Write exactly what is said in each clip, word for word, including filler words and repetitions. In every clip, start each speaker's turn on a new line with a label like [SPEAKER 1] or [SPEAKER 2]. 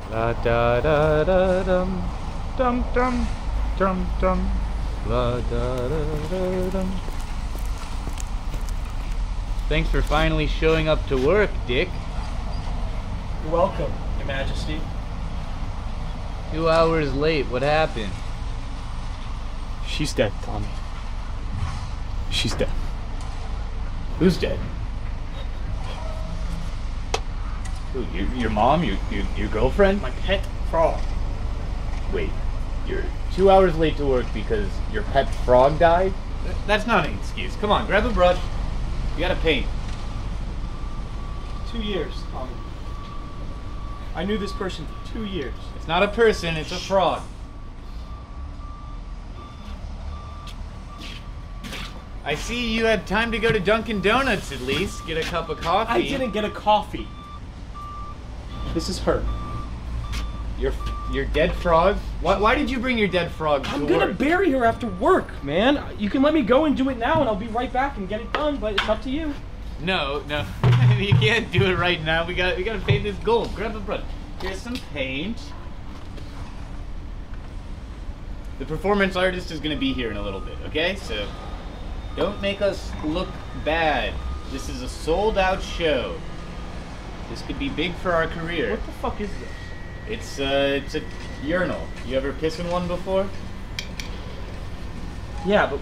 [SPEAKER 1] La da da da dum dum dum dum dum. La da da da dum. Thanks for finally showing up to work, Dick.
[SPEAKER 2] You're welcome, Your Majesty.
[SPEAKER 1] Two hours late. What happened?
[SPEAKER 2] She's dead, Tommy. She's dead.
[SPEAKER 1] Who's dead? Who, your, your mom? Your, your, your girlfriend?
[SPEAKER 2] My pet frog.
[SPEAKER 1] Wait, you're two hours late to work because your pet frog died? That's not an excuse. Come on, grab a brush. You gotta paint.
[SPEAKER 2] Two years, Tommy. I knew this person for two years.
[SPEAKER 1] It's not a person, it's a frog. I see you had time to go to Dunkin' Donuts at least, get a cup of coffee.
[SPEAKER 2] I didn't get a coffee. This is her.
[SPEAKER 1] Your your dead frog? Why, why did you bring your dead frog to
[SPEAKER 2] I'm
[SPEAKER 1] work?
[SPEAKER 2] gonna bury her after work, man. You can let me go and do it now and I'll be right back and get it done, but it's up to you.
[SPEAKER 1] No, no. You can't do it right now. We got we gotta paint this gold. Grab a brush. Here's some paint. The performance artist is gonna be here in a little bit, okay? So don't make us look bad. This is a sold out show. This could be big for our career.
[SPEAKER 2] What the fuck is this?
[SPEAKER 1] It's uh it's a urinal. You ever piss in one before?
[SPEAKER 2] Yeah, but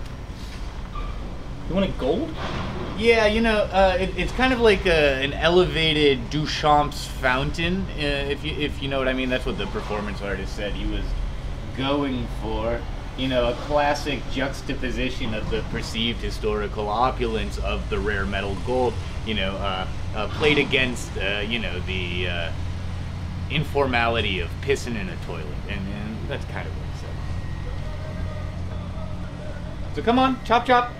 [SPEAKER 2] you want it gold?
[SPEAKER 1] Yeah, you know, uh, it, it's kind of like a, an elevated Duchamp's fountain, uh, if you if you know what I mean. That's what the performance artist said he was going for. You know, a classic juxtaposition of the perceived historical opulence of the rare metal gold. You know, uh, uh, played against uh, you know the uh, informality of pissing in a toilet, and, and that's kind of what he said. So come on, chop chop.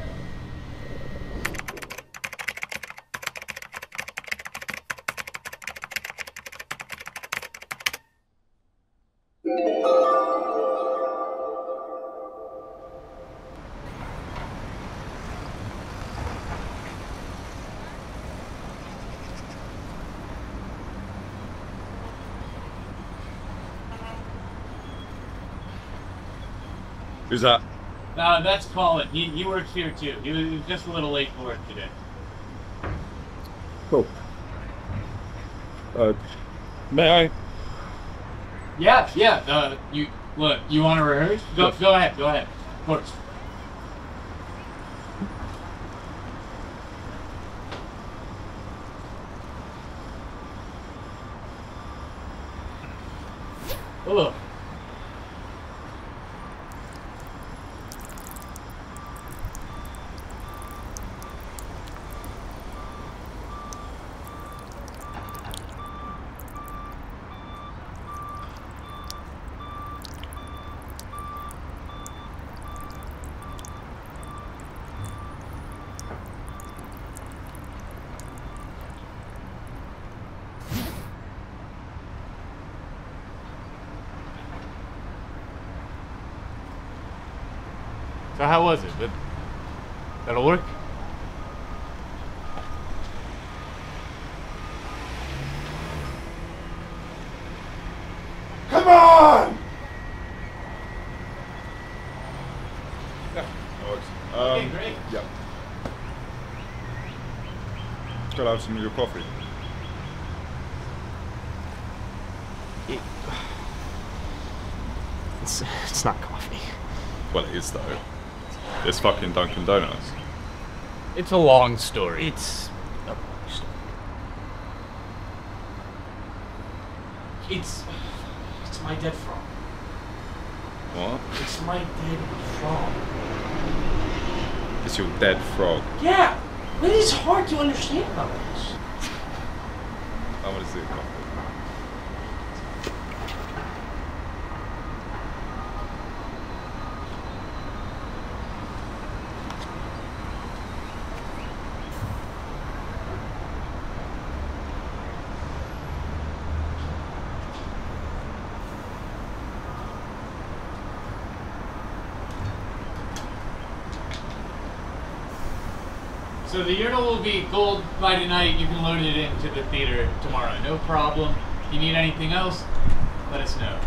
[SPEAKER 3] Who's that?
[SPEAKER 1] Uh, that's Collin. He, he works here too. He was, he was just a little late for work today.
[SPEAKER 3] Cool. Uh, may I?
[SPEAKER 1] Yeah, yeah. Uh, you look. You want to rehearse? Go,
[SPEAKER 3] Yes.
[SPEAKER 1] go ahead. Go ahead. Of course. Ugh. So how was it? That, that'll work?
[SPEAKER 3] Come on! Yeah, that works. Um,
[SPEAKER 1] Okay, great.
[SPEAKER 3] Yeah. Got out some of your coffee.
[SPEAKER 2] It's, it's not coffee.
[SPEAKER 3] Well, it is though. It's fucking Dunkin' Donuts.
[SPEAKER 1] It's a long story.
[SPEAKER 2] It's a It's it's my dead frog.
[SPEAKER 3] What?
[SPEAKER 2] It's my dead frog.
[SPEAKER 3] It's your dead frog.
[SPEAKER 2] Yeah. What is hard to understand about this?
[SPEAKER 3] I want to see a coffee.
[SPEAKER 1] So the urinal will be gold by tonight. You can load it into the theater tomorrow. No problem. If you need anything else, let us know.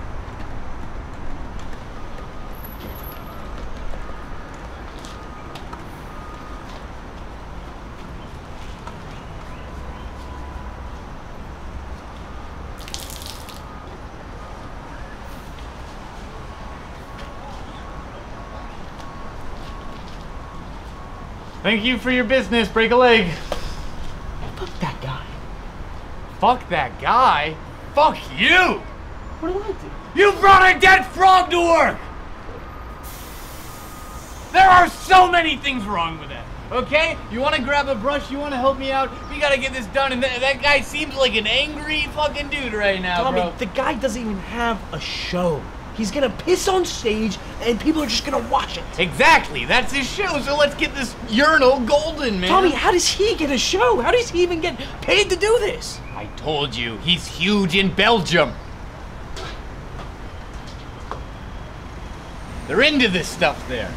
[SPEAKER 1] Thank you for your business. Break a leg.
[SPEAKER 2] Fuck that guy.
[SPEAKER 1] Fuck that guy? Fuck you!
[SPEAKER 2] What do I do?
[SPEAKER 1] You brought a dead frog to work! There are so many things wrong with that, okay? You wanna grab a brush, you wanna help me out, we gotta get this done, and th that guy seems like an angry fucking dude right now,
[SPEAKER 2] Tommy,
[SPEAKER 1] bro.
[SPEAKER 2] the guy doesn't even have a show. He's gonna piss on stage, and people are just gonna watch it.
[SPEAKER 1] Exactly, that's his show, so let's get this urinal golden, man.
[SPEAKER 2] Tommy, how does he get a show? How does he even get paid to do this?
[SPEAKER 1] I told you, he's huge in Belgium. They're into this stuff there.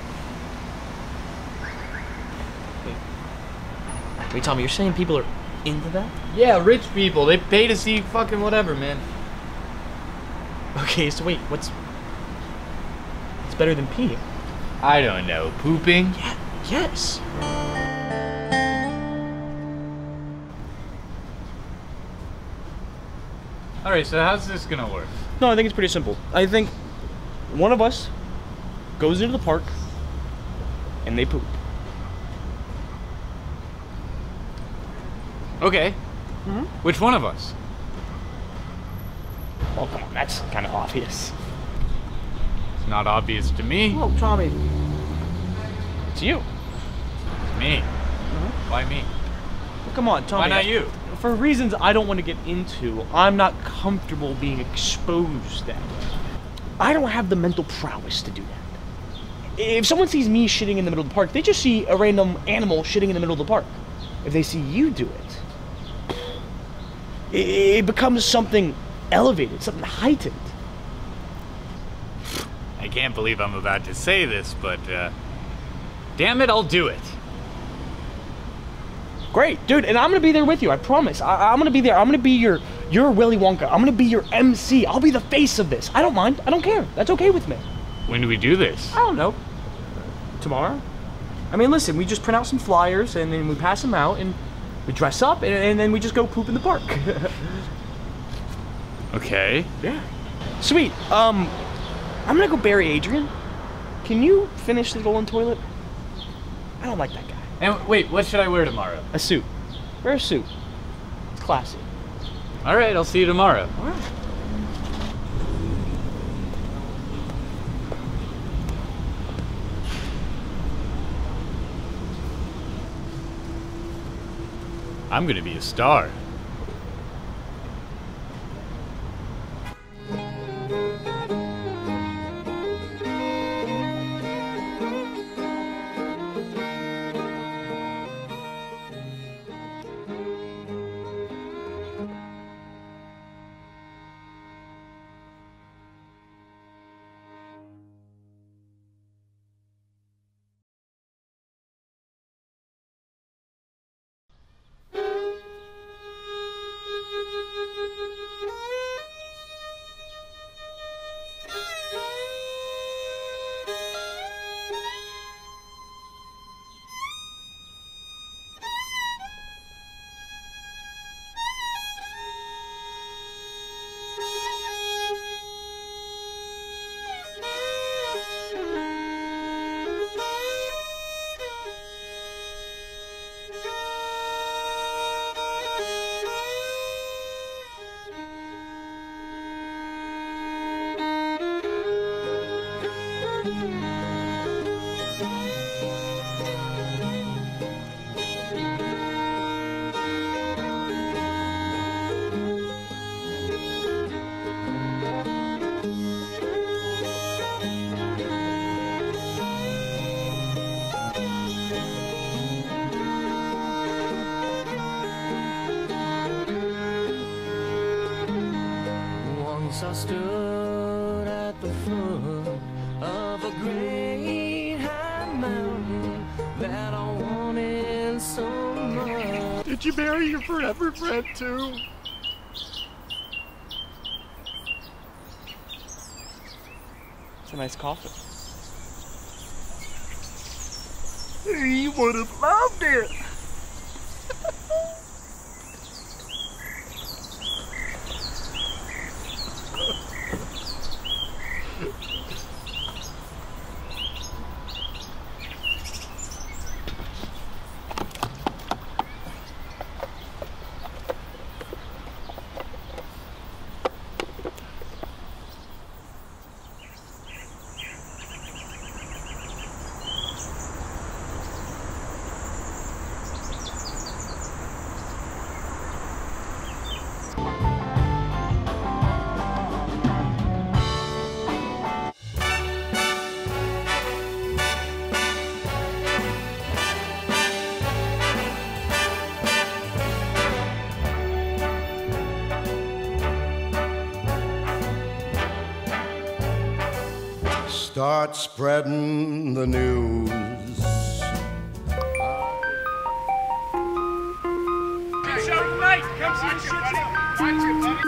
[SPEAKER 2] Wait, Tommy, you're saying people are into that?
[SPEAKER 1] Yeah, rich people, they pay to see fucking whatever, man.
[SPEAKER 2] Okay, so wait, what's... It's better than peeing.
[SPEAKER 1] I don't know, pooping?
[SPEAKER 2] Yeah, yes.
[SPEAKER 1] Alright, so how's this gonna work?
[SPEAKER 2] No, I think it's pretty simple. I think one of us goes into the park and they poop.
[SPEAKER 1] Okay.
[SPEAKER 2] Mm-hmm.
[SPEAKER 1] Which one of us?
[SPEAKER 2] Oh, come on, that's kind of obvious.
[SPEAKER 1] It's not obvious to me.
[SPEAKER 2] Oh, Tommy. It's you.
[SPEAKER 1] It's me.
[SPEAKER 2] Mm-hmm.
[SPEAKER 1] Why me?
[SPEAKER 2] Well, come on, Tommy.
[SPEAKER 1] Why not you?
[SPEAKER 2] For reasons I don't want to get into, I'm not comfortable being exposed that way. I don't have the mental prowess to do that. If someone sees me shitting in the middle of the park, they just see a random animal shitting in the middle of the park. If they see you do it, it, it becomes something elevated, something heightened.
[SPEAKER 1] I can't believe I'm about to say this, but uh, damn it, I'll do it.
[SPEAKER 2] Great, dude, and I'm gonna be there with you, I promise. I I'm gonna be there. I'm gonna be your your Willy Wonka. I'm gonna be your M C. I'll be the face of this. I don't mind. I don't care. That's okay with me.
[SPEAKER 1] When do we do this?
[SPEAKER 2] I don't know. Tomorrow? I mean, listen, we just print out some flyers and then we pass them out and we dress up and, and then we just go poop in the park.
[SPEAKER 1] Okay.
[SPEAKER 2] Yeah. Sweet. Um, I'm gonna go bury Adrian. Can you finish the golden toilet? I don't like that guy.
[SPEAKER 1] And wait, what should I wear tomorrow?
[SPEAKER 2] A suit. Wear a suit. It's classy.
[SPEAKER 1] All right, I'll see you tomorrow.
[SPEAKER 2] All right.
[SPEAKER 1] I'm gonna be a star.
[SPEAKER 4] I stood at the foot of a great high mountain that I wanted so much.
[SPEAKER 3] Did you bury your forever friend too?
[SPEAKER 2] It's a nice coffin.
[SPEAKER 5] You would have loved it.
[SPEAKER 6] Start spreading the news.
[SPEAKER 5] Show tonight. Come see the shit show. Watch it, buddy.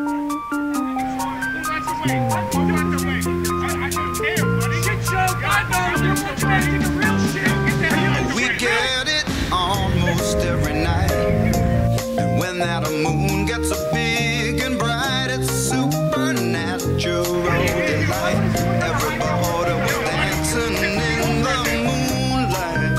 [SPEAKER 5] That's the way. That's the way. I don't care, buddy. Shit show. God knows you're watching the real shit. Get the hell out of the way.
[SPEAKER 6] We get it almost every night. And when that moon gets so big and bright, it's supernatural delight. Everybody was dancing in the moonlight.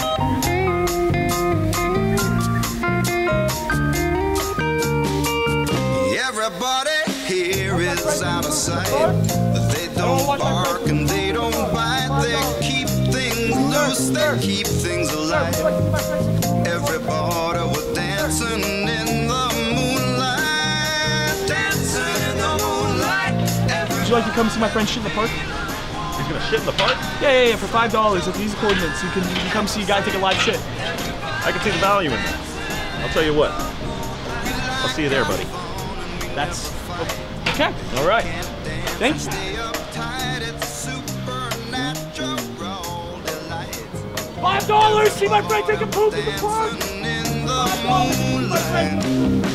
[SPEAKER 6] Everybody here is out of sight. They don't bark and they don't bite. They keep things loose, they keep things alive. Everybody was dancing in the moonlight. Dancing in the moonlight.
[SPEAKER 2] Would you like to come see my friend shit in the park?
[SPEAKER 3] He's gonna shit in the park?
[SPEAKER 2] Yeah, yeah, yeah, for five dollars at these coordinates. You can, you can come see a guy take a live shit.
[SPEAKER 3] I can see the value in that. I'll tell you what. I'll see you there, buddy.
[SPEAKER 2] That's okay.
[SPEAKER 3] All right.
[SPEAKER 2] Thanks. Five dollars. See my friend take a poop in the park. Five dollars. See my friend.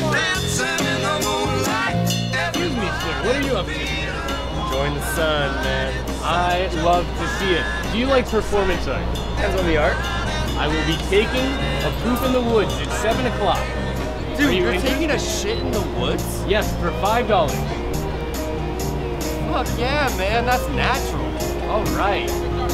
[SPEAKER 1] Excuse me, sir. What are you up to?
[SPEAKER 7] Enjoying the sun, man.
[SPEAKER 1] I love to see it. Do you like performance art?
[SPEAKER 7] Depends on the art.
[SPEAKER 1] I will be taking a poop in the woods at seven o'clock.
[SPEAKER 7] Dude,
[SPEAKER 1] you
[SPEAKER 7] you're
[SPEAKER 1] interested?
[SPEAKER 7] taking a shit in the woods?
[SPEAKER 1] Yes, for five dollars.
[SPEAKER 7] Fuck yeah, man. That's natural.
[SPEAKER 1] All right.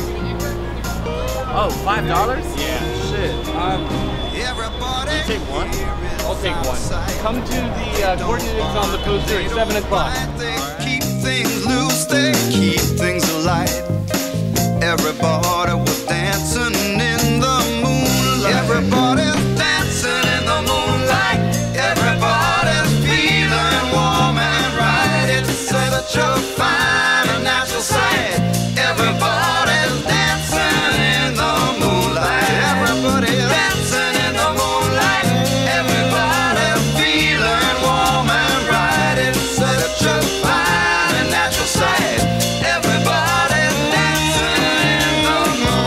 [SPEAKER 7] Oh, five dollars?
[SPEAKER 1] Yeah.
[SPEAKER 7] Shit. Um,
[SPEAKER 6] Everybody
[SPEAKER 7] take one.
[SPEAKER 1] I'll take one. Come to the uh, coordinates on the poster at seven o'clock.
[SPEAKER 6] They keep things loose, they keep things alive. Everybody was dancing in the moonlight. Everybody's dancing in the moonlight. Everybody's feeling warm and right. It's such a fine and natural sight. Everybody's dancing in the moonlight. Everybody's dancing in the moonlight. Everybody's feeling warm and right. It's such a fine and natural sight. Everybody's dancing in the moonlight.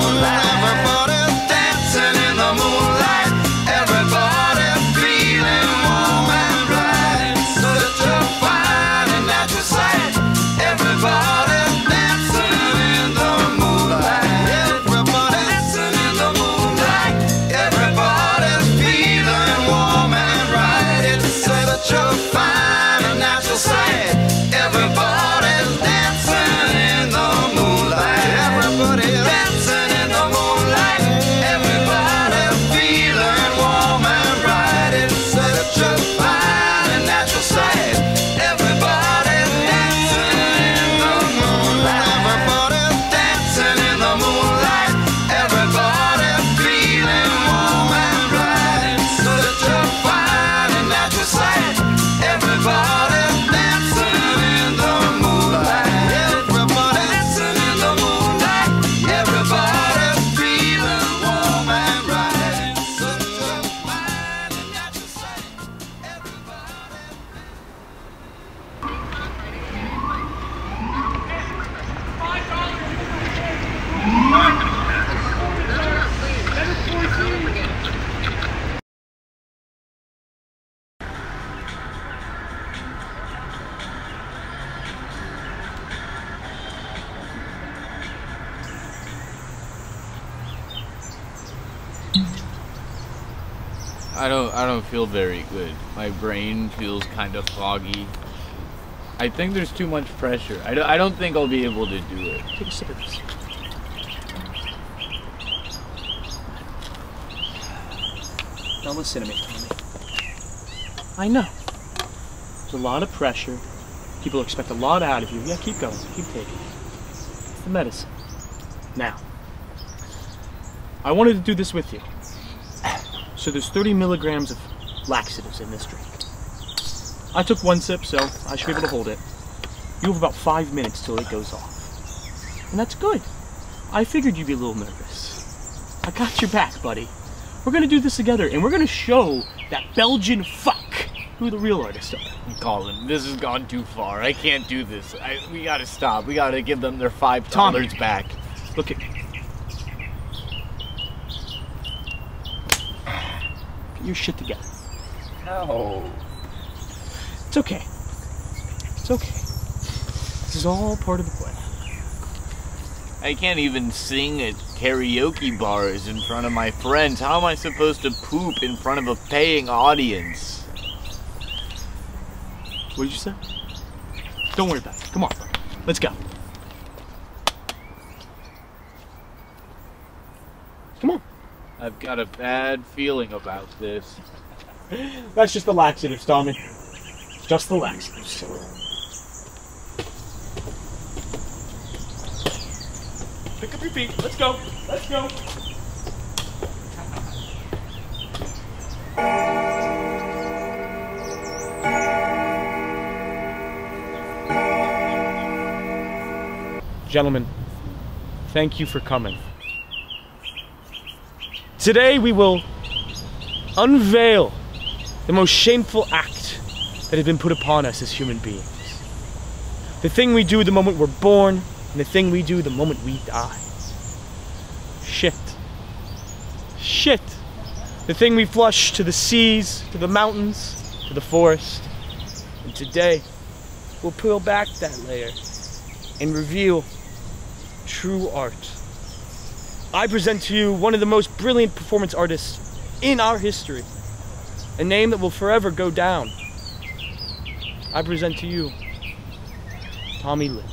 [SPEAKER 1] I don't I don't feel very good. My brain feels kind of foggy. I think there's too much pressure. I don't, I don't think I'll be able to do it.
[SPEAKER 2] Take a sip of this. Now listen to me, Tommy. I know. There's a lot of pressure. People expect a lot out of you. Yeah, keep going. Keep taking it. It's the medicine. Now, I wanted to do this with you. So there's thirty milligrams of laxatives in this drink. I took one sip, so I should be able to hold it. You have about five minutes till it goes off. And that's good. I figured you'd be a little nervous. I got your back, buddy. We're gonna do this together, and we're gonna show that Belgian fuck who the real artists are.
[SPEAKER 1] Collin, this has gone too far. I can't do this. I, we gotta stop. We gotta give them their five
[SPEAKER 2] Tommy,
[SPEAKER 1] dollars back.
[SPEAKER 2] Look at me. Get your shit together.
[SPEAKER 7] No.
[SPEAKER 2] It's okay. It's okay. This is all part of the plan.
[SPEAKER 1] I can't even sing at karaoke bars in front of my friends. How am I supposed to poop in front of a paying audience?
[SPEAKER 2] What did you say? Don't worry about it. Come on. Let's go. Come on.
[SPEAKER 1] I've got a bad feeling about this.
[SPEAKER 2] That's just the laxatives, Tommy. Just the laxatives. Pick up your feet. Let's go. Let's go. Gentlemen, thank you for coming. Today we will unveil the most shameful act that has been put upon us as human beings. The thing we do the moment we're born, and the thing we do the moment we die. Shit. Shit. The thing we flush to the seas, to the mountains, to the forest. And today, we'll peel back that layer and reveal true art. I present to you one of the most brilliant performance artists in our history. A name that will forever go down. I present to you Tommy Lynch.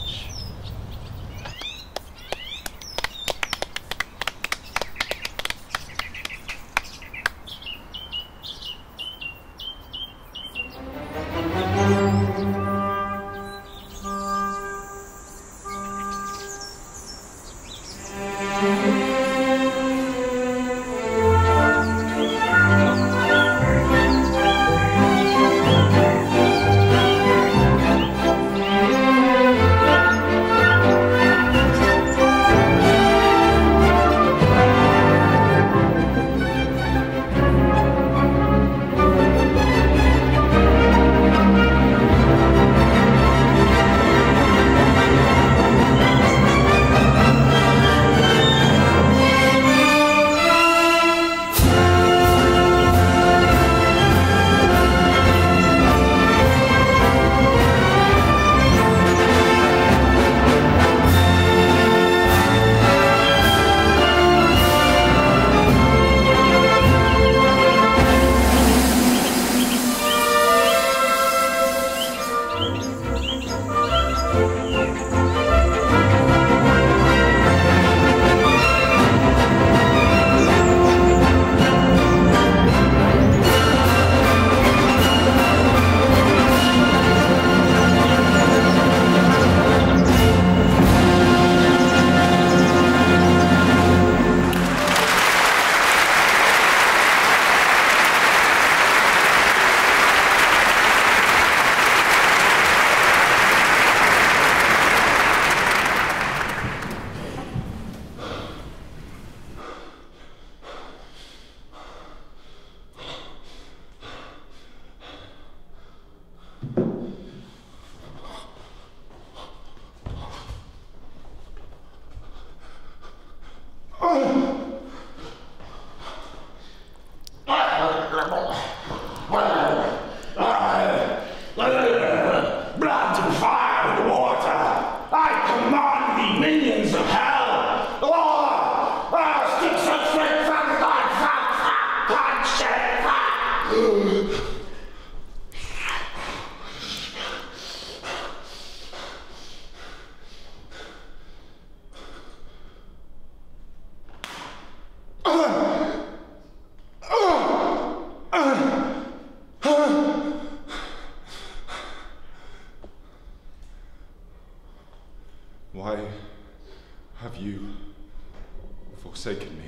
[SPEAKER 8] forsaken me.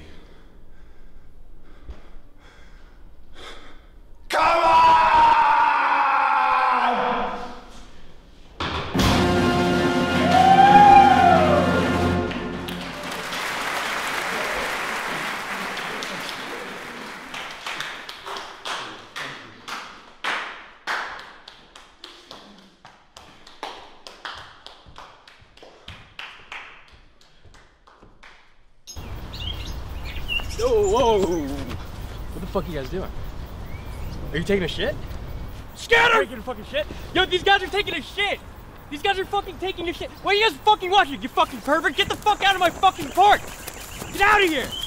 [SPEAKER 5] Come on!
[SPEAKER 2] Whoa, whoa! What the fuck are you guys doing? Are you taking a shit? Scatter! Taking a fucking shit? Yo, these guys are taking a shit! These guys are fucking taking a shit! What are you guys fucking watching, you fucking pervert? Get the fuck out of my fucking park! Get out of here!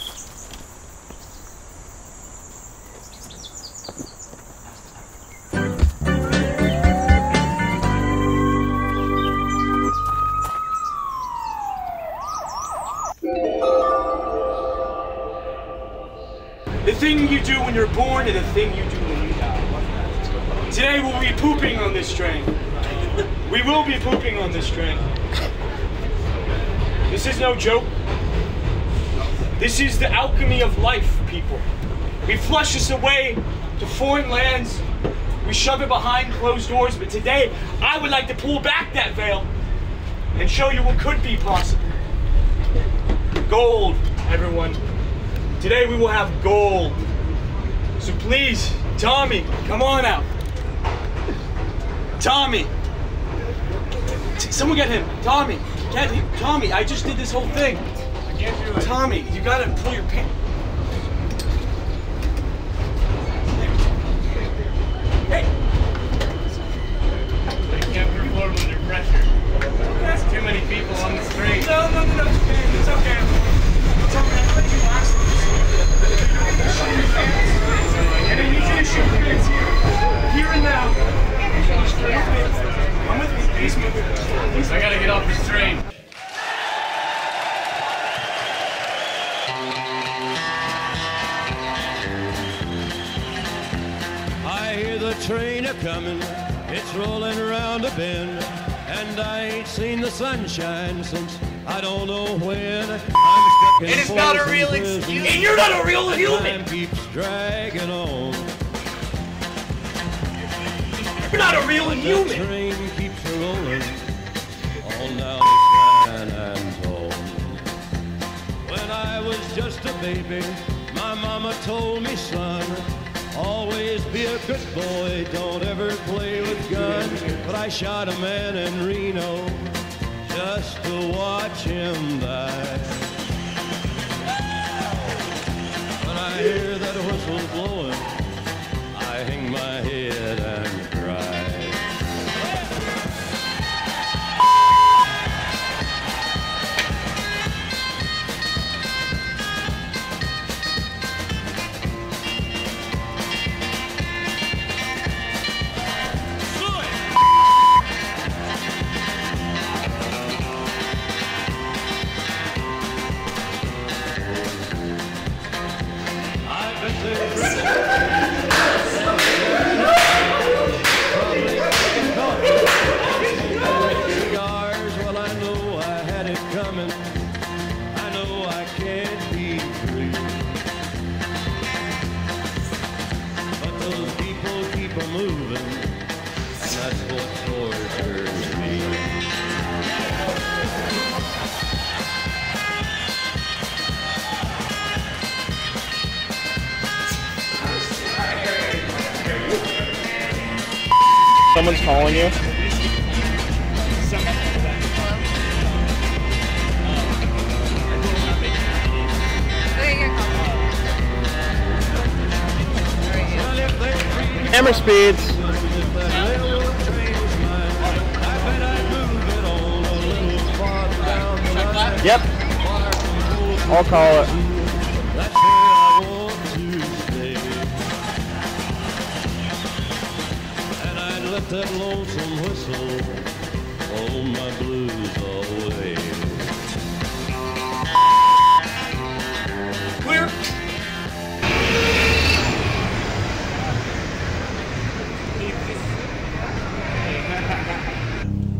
[SPEAKER 9] The thing you do when you're born and the thing you do when you die. Today we'll be pooping on this train. We will be pooping on this train. This is no joke. This is the alchemy of life, people. We flush this away to foreign lands. We shove it behind closed doors, but today I would like to pull back that veil and show you what could be possible. Gold, everyone. Today we will have gold. So please, Tommy, come on out. Tommy. Someone get him. Tommy. Get him. Tommy, I just did this whole thing. I can't do it. Tommy, you gotta pull your pants. Hey.
[SPEAKER 1] I can't perform under pressure. There's too many people on the street.
[SPEAKER 9] No, no, no, no, it's okay. It's okay. It's okay. I'll let you watch this. And I need you to shoot your hands here. Here and now. Come with me. Please move it.
[SPEAKER 1] I gotta get off this train.
[SPEAKER 10] I hear the train a-comin', it's rolling around a bend, and I ain't seen the sunshine since I don't know when. I'm stuck in
[SPEAKER 1] It is not a real
[SPEAKER 10] prison,
[SPEAKER 1] excuse.
[SPEAKER 9] And you're not a real human.
[SPEAKER 10] time keeps dragging on.
[SPEAKER 9] You're not a real
[SPEAKER 10] The
[SPEAKER 9] human.
[SPEAKER 10] train keeps rolling on down the San Antone. When I was just a baby, my mama told me, son, always be a good boy, don't ever play with guns. But I shot a man in Reno just to watch him die. When I hear that whistle blowing, I hang my head and cry. Cigars, well, I know I had it coming. I know I can't be free. But those people keep a moving, and that's what tortures me.
[SPEAKER 2] Someone's calling you. Camera speeds. Yep. I'll call it.
[SPEAKER 10] That's where I want to stay. And I'd let that lonesome whistle hold my blues away.
[SPEAKER 9] Clear.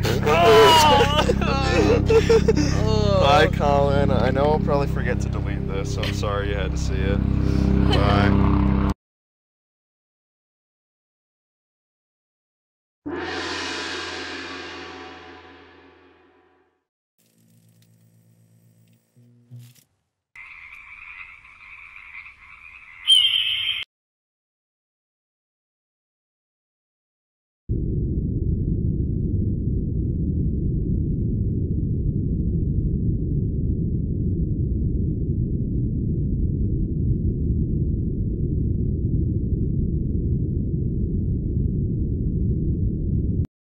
[SPEAKER 11] Bye, Collin. I know I'll probably forget to delete this.
[SPEAKER 8] this. I'm sorry you had to see it.